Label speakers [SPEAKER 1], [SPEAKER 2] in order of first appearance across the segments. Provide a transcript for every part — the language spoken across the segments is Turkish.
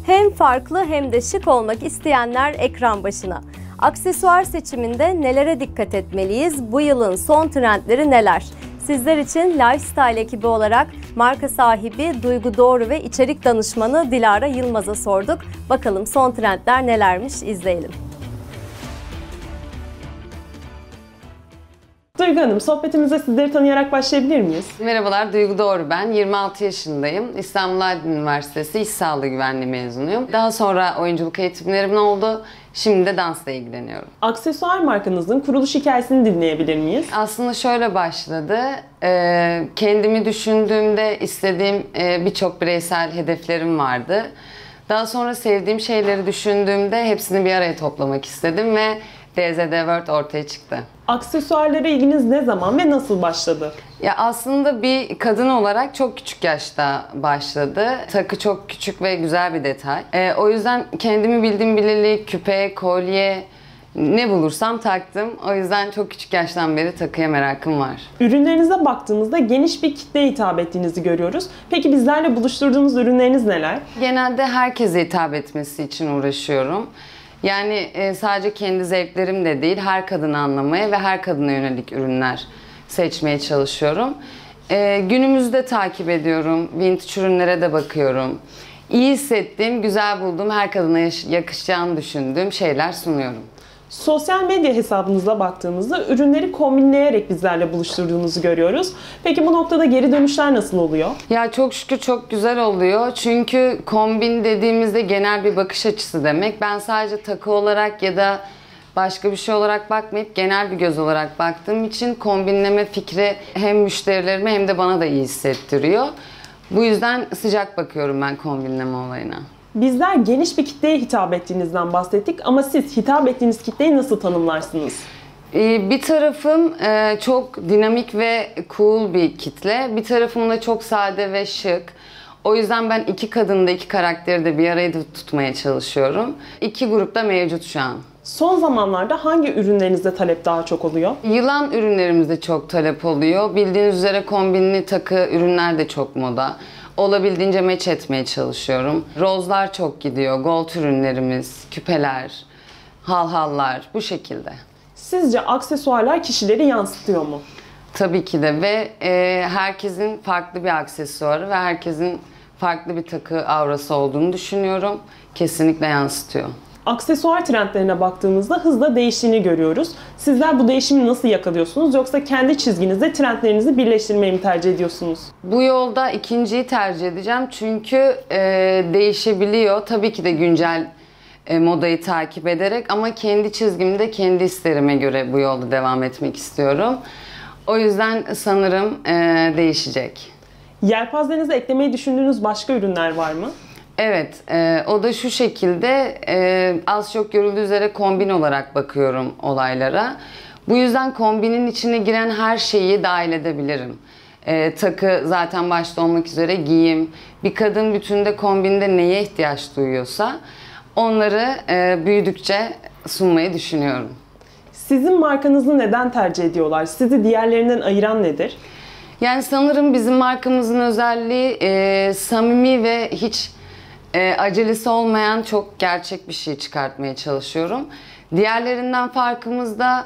[SPEAKER 1] Hem farklı hem de şık olmak isteyenler ekran başına. Aksesuar seçiminde nelere dikkat etmeliyiz? Bu yılın son trendleri neler? Sizler için Lifestyle ekibi olarak marka sahibi Duygu Doğru ve içerik danışmanı Dilara Yılmaz'a sorduk. Bakalım son trendler nelermiş, izleyelim.
[SPEAKER 2] Duygu Hanım, sohbetimize sizleri tanıyarak başlayabilir miyiz?
[SPEAKER 3] Merhabalar, Duygu Doğru ben. 26 yaşındayım. İstanbul Aydın Üniversitesi İş Sağlığı Güvenliği mezunuyum. Daha sonra oyunculuk eğitimlerim oldu. Şimdi de dansla ilgileniyorum.
[SPEAKER 2] Aksesuar markanızın kuruluş hikayesini dinleyebilir miyiz?
[SPEAKER 3] Aslında şöyle başladı. Kendimi düşündüğümde istediğim birçok bireysel hedeflerim vardı. Daha sonra sevdiğim şeyleri düşündüğümde hepsini bir araya toplamak istedim ve DZD World ortaya çıktı.
[SPEAKER 2] Aksesuarlara ilginiz ne zaman ve nasıl başladı?
[SPEAKER 3] Ya aslında bir kadın olarak çok küçük yaşta başladı. Takı çok küçük ve güzel bir detay. O yüzden kendimi bildim bileli küpe, kolye, ne bulursam taktım. O yüzden çok küçük yaştan beri takıya merakım var.
[SPEAKER 2] Ürünlerinize baktığımızda geniş bir kitleye hitap ettiğinizi görüyoruz. Peki bizlerle buluşturduğunuz ürünleriniz neler?
[SPEAKER 3] Genelde herkese hitap etmesi için uğraşıyorum. Yani sadece kendi zevklerim de değil, her kadını anlamaya ve her kadına yönelik ürünler seçmeye çalışıyorum. Günümüzde takip ediyorum, vintage ürünlere de bakıyorum. İyi hissettiğim, güzel bulduğum, her kadına yakışacağını düşündüğüm şeyler sunuyorum.
[SPEAKER 2] Sosyal medya hesabınıza baktığımızda ürünleri kombinleyerek bizlerle buluşturduğunuzu görüyoruz. Peki bu noktada geri dönüşler nasıl oluyor?
[SPEAKER 3] Ya çok şükür çok güzel oluyor. Çünkü kombin dediğimizde genel bir bakış açısı demek. Ben sadece takı olarak ya da başka bir şey olarak bakmayıp genel bir göz olarak baktığım için kombinleme fikri hem müşterilerime hem de bana da iyi hissettiriyor. Bu yüzden sıcak bakıyorum ben kombinleme olayına.
[SPEAKER 2] Bizler geniş bir kitleye hitap ettiğinizden bahsettik ama siz hitap ettiğiniz kitleyi nasıl tanımlarsınız?
[SPEAKER 3] Bir tarafım çok dinamik ve cool bir kitle. Bir tarafım da çok sade ve şık. O yüzden ben iki kadını da iki karakteri de bir araya tutmaya çalışıyorum. İki grupta mevcut şu an.
[SPEAKER 2] Son zamanlarda hangi ürünlerinizde talep daha çok oluyor?
[SPEAKER 3] Yılan ürünlerimizde çok talep oluyor. Bildiğiniz üzere kombinli takı ürünler de çok moda. Olabildiğince meç etmeye çalışıyorum. Rozlar çok gidiyor, gold ürünlerimiz, küpeler, halhallar bu şekilde.
[SPEAKER 2] Sizce aksesuarlar kişileri yansıtıyor mu?
[SPEAKER 3] Tabii ki de ve herkesin farklı bir aksesuarı ve herkesin farklı bir takı aurası olduğunu düşünüyorum. Kesinlikle yansıtıyor.
[SPEAKER 2] Aksesuar trendlerine baktığımızda hızla değiştiğini görüyoruz. Sizler bu değişimi nasıl yakalıyorsunuz yoksa kendi çizginizde trendlerinizi birleştirmeyi mi tercih ediyorsunuz?
[SPEAKER 3] Bu yolda ikinciyi tercih edeceğim çünkü değişebiliyor. Tabii ki de güncel modayı takip ederek ama kendi çizgimde kendi isterime göre bu yolda devam etmek istiyorum. O yüzden sanırım değişecek.
[SPEAKER 2] Yelpazenize eklemeyi düşündüğünüz başka ürünler var mı?
[SPEAKER 3] Evet, o da şu şekilde az çok görüldüğü üzere kombin olarak bakıyorum olaylara. Bu yüzden kombinin içine giren her şeyi dahil edebilirim. Takı zaten başta olmak üzere giyim, bir kadın bütünde kombinde neye ihtiyaç duyuyorsa onları büyüdükçe sunmayı düşünüyorum.
[SPEAKER 2] Sizin markanızı neden tercih ediyorlar? Sizi diğerlerinden ayıran nedir?
[SPEAKER 3] Yani sanırım bizim markamızın özelliği samimi ve hiç acelesi olmayan çok gerçek bir şey çıkartmaya çalışıyorum. Diğerlerinden farkımız da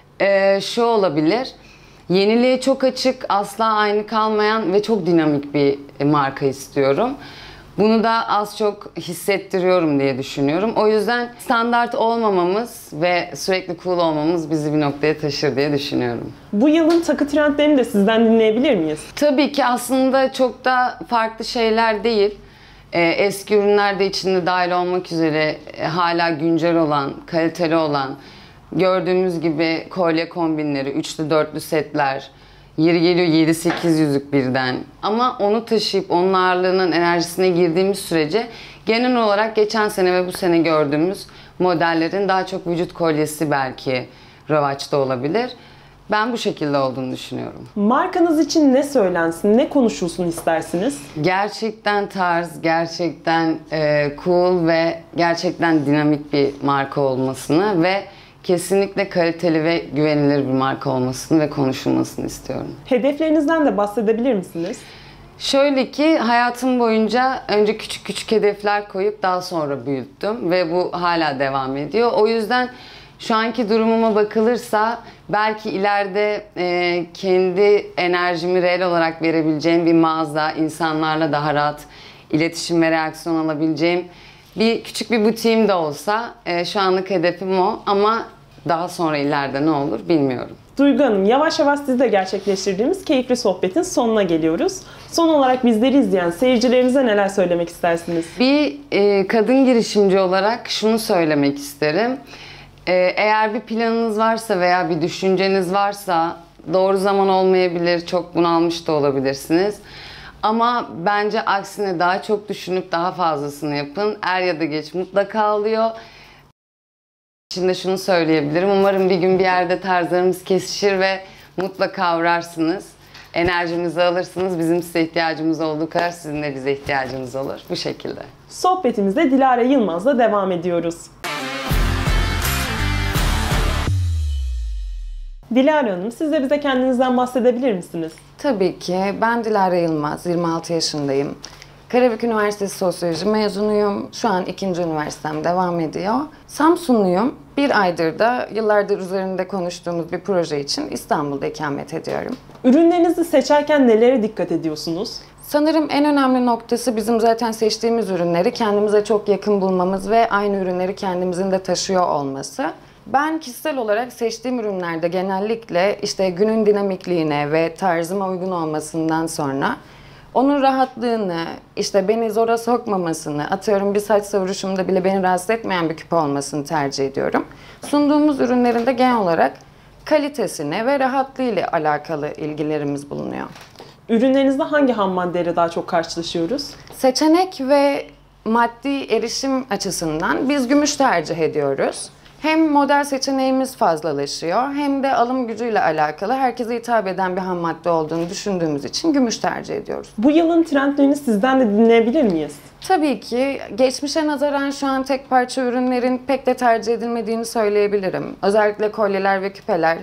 [SPEAKER 3] şu olabilir. Yeniliğe çok açık, asla aynı kalmayan ve çok dinamik bir marka istiyorum. Bunu da az çok hissettiriyorum diye düşünüyorum. O yüzden standart olmamamız ve sürekli cool olmamız bizi bir noktaya taşır diye düşünüyorum.
[SPEAKER 2] Bu yılın takı trendlerini de sizden dinleyebilir miyiz?
[SPEAKER 3] Tabii ki aslında çok da farklı şeyler değil. Eski ürünler de içinde dahil olmak üzere hala güncel olan, kaliteli olan, gördüğümüz gibi kolye kombinleri, üçlü dörtlü setler, yeri geliyor 7-8 yüzük birden. Ama onu taşıyıp onun ağırlığının enerjisine girdiğimiz sürece genel olarak geçen sene ve bu sene gördüğümüz modellerin daha çok vücut kolyesi belki revaçta olabilir. Ben bu şekilde olduğunu düşünüyorum.
[SPEAKER 2] Markanız için ne söylensin, ne konuşulsun istersiniz?
[SPEAKER 3] Gerçekten tarz, gerçekten cool ve gerçekten dinamik bir marka olmasını ve kesinlikle kaliteli ve güvenilir bir marka olmasını ve konuşulmasını istiyorum.
[SPEAKER 2] Hedeflerinizden de bahsedebilir misiniz?
[SPEAKER 3] Şöyle ki hayatım boyunca önce küçük küçük hedefler koyup daha sonra büyüttüm ve bu hala devam ediyor. O yüzden şu anki durumuma bakılırsa belki ileride kendi enerjimi reel olarak verebileceğim bir mağaza, insanlarla daha rahat iletişim ve reaksiyon alabileceğim küçük bir butiğim de olsa şu anlık hedefim o, ama daha sonra ileride ne olur bilmiyorum.
[SPEAKER 2] Duygu Hanım, yavaş yavaş sizle gerçekleştirdiğimiz keyifli sohbetin sonuna geliyoruz. Son olarak bizleri izleyen seyircilerimize neler söylemek istersiniz?
[SPEAKER 3] Bir kadın girişimci olarak şunu söylemek isterim. Eğer bir planınız varsa veya bir düşünceniz varsa doğru zaman olmayabilir, çok bunalmış da olabilirsiniz. Ama bence aksine daha çok düşünüp daha fazlasını yapın. Er ya da geç mutlaka oluyor. Şimdi şunu söyleyebilirim. Umarım bir gün bir yerde tarzlarımız kesişir ve mutlaka uğrarsınız. Enerjimizi alırsınız. Bizim size ihtiyacımız olduğu kadar sizin de bize ihtiyacınız olur. Bu şekilde.
[SPEAKER 2] Sohbetimize Dilara Yılmaz'la devam ediyoruz. Dilara Hanım, siz de bize kendinizden bahsedebilir misiniz?
[SPEAKER 4] Tabii ki. Ben Dilara Yılmaz, 26 yaşındayım. Karabük Üniversitesi Sosyoloji mezunuyum. Şu an 2. üniversitem devam ediyor. Samsunluyum. Bir aydır da yıllardır üzerinde konuştuğumuz bir proje için İstanbul'da ikamet ediyorum.
[SPEAKER 2] Ürünlerinizi seçerken nelere dikkat ediyorsunuz?
[SPEAKER 4] Sanırım en önemli noktası bizim zaten seçtiğimiz ürünleri kendimize çok yakın bulmamız ve aynı ürünleri kendimizin de taşıyor olması. Ben kişisel olarak seçtiğim ürünlerde genellikle işte günün dinamikliğine ve tarzıma uygun olmasından sonra onun rahatlığını, işte beni zora sokmamasını, atıyorum bir saç savuruşumda bile beni rahatsız etmeyen bir küpe olmasını tercih ediyorum. Sunduğumuz ürünlerin de genel olarak kalitesine ve rahatlığıyla alakalı ilgilerimiz bulunuyor.
[SPEAKER 2] Ürünlerinizde hangi ham maddeyle daha çok karşılaşıyoruz?
[SPEAKER 4] Seçenek ve maddi erişim açısından biz gümüş tercih ediyoruz. Hem model seçeneğimiz fazlalaşıyor hem de alım gücüyle alakalı herkese hitap eden bir ham madde olduğunu düşündüğümüz için gümüş tercih ediyoruz.
[SPEAKER 2] Bu yılın trendlerini sizden de dinleyebilir miyiz?
[SPEAKER 4] Tabii ki geçmişe nazaran şu an tek parça ürünlerin pek de tercih edilmediğini söyleyebilirim. Özellikle kolyeler ve küpeler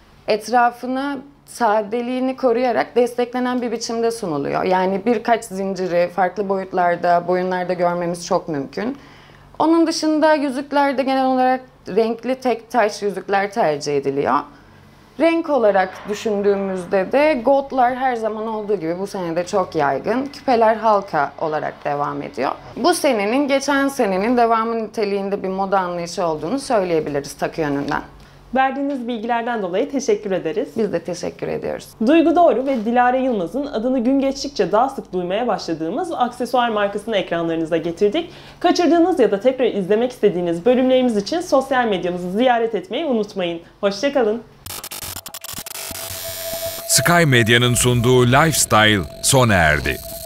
[SPEAKER 4] etrafını sadeliğini koruyarak desteklenen bir biçimde sunuluyor. Yani birkaç zinciri farklı boyutlarda, boyunlarda görmemiz çok mümkün. Onun dışında yüzüklerde genel olarak renkli tek taş yüzükler tercih ediliyor. Renk olarak düşündüğümüzde de goldlar her zaman olduğu gibi bu sene de çok yaygın. Küpeler halka olarak devam ediyor. Bu senenin geçen senenin devamı niteliğinde bir moda anlayışı olduğunu söyleyebiliriz takı yönünden.
[SPEAKER 2] Verdiğiniz bilgilerden dolayı teşekkür ederiz.
[SPEAKER 4] Biz de teşekkür ediyoruz.
[SPEAKER 2] Duygu Doğru ve Dilara Yılmaz'ın adını gün geçtikçe daha sık duymaya başladığımız aksesuar markasını ekranlarınıza getirdik. Kaçırdığınız ya da tekrar izlemek istediğiniz bölümlerimiz için sosyal medyamızı ziyaret etmeyi unutmayın. Hoşça kalın.
[SPEAKER 5] Sky Medya'nın sunduğu Lifestyle sona erdi.